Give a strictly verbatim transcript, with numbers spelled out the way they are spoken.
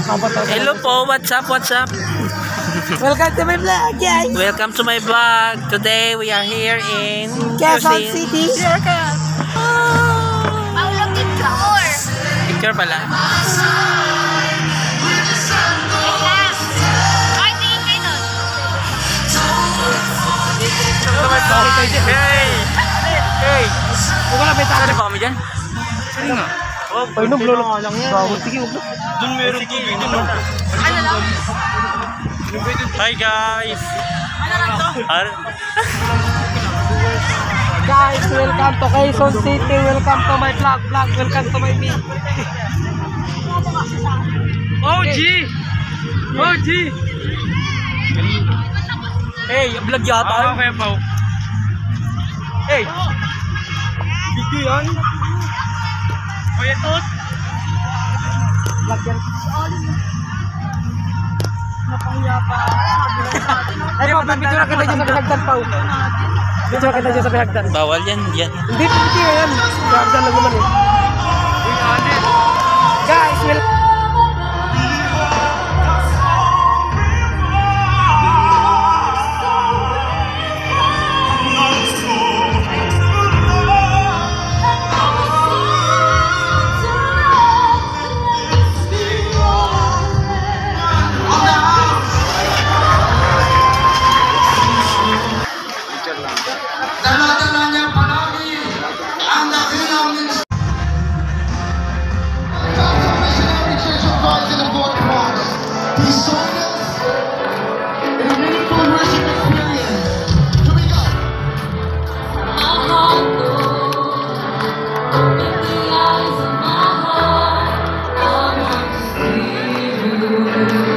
Hello po, what's up, what's up? Welcome to my vlog, guys. Welcome to my vlog. Today we are here in Quezon City. Paulo picture. Picture pala. Ay, tingin kayo nun. Hey! Hey! Huwag ka lang may Saan ba kami dyan? Saan nga? Ay, no, blolo ka lang yan. Sige, huwag na. Doon meron po. Ano lang? Hi guys! Ano lang to? Ar Guys, welcome to Quezon City. Welcome to my vlog, vlog. Welcome to my me. O G! O G! Hey, vlog yata. Ah, okay, Pao. Hey! Video yan? Oye, tot! Vlog yan. Napahiya pa. Ay, Pao, picture kita dyan sa pinagdan, Pao. Picture kita dyan sa pinagdan. Bawal yan, yan. Hindi, picture yan. Pinagdan lang naman eh. Guys, welcome. Dala-dalanya palagi ang dakilang Missionary Church of Christ in the Fourth Cross. He saw us in a meaningful worship experience. Here we go. Open the eyes of my heart, I want to see you.